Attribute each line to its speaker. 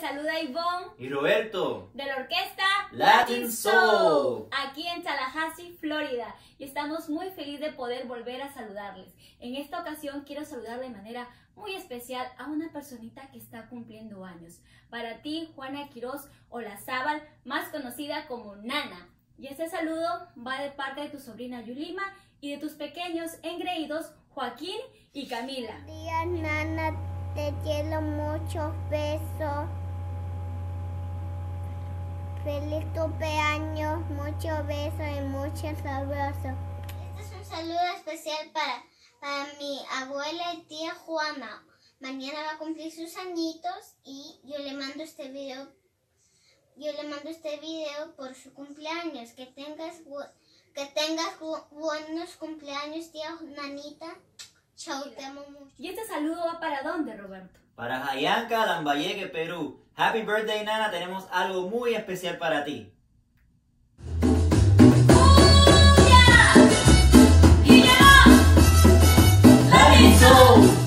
Speaker 1: saluda Ivonne
Speaker 2: y Roberto
Speaker 1: de la orquesta
Speaker 2: Latin Soul,
Speaker 1: aquí en Tallahassee, Florida. Y estamos muy felices de poder volver a saludarles. En esta ocasión quiero saludar de manera muy especial a una personita que está cumpliendo años. Para ti, Juana Quiroz Olazábal, más conocida como Nana. Y este saludo va de parte de tu sobrina Yulima y de tus pequeños engreídos Joaquín y Camila.
Speaker 3: Buenos días, Nana, te quiero muchos besos. Feliz cumpleaños, muchos besos y muchos abrazos. Este es un saludo especial para mi abuela y tía Juana. Mañana va a cumplir sus añitos y yo le mando este video. Por su cumpleaños. Que tengas buenos cumpleaños, tía Nanita. Chao, te amo mucho.
Speaker 1: ¿Y este saludo va para dónde, Roberto?
Speaker 2: para Jayanca, Lambayeque, Perú. Happy birthday, Nana, tenemos algo muy especial para ti. ¡Latin Soul!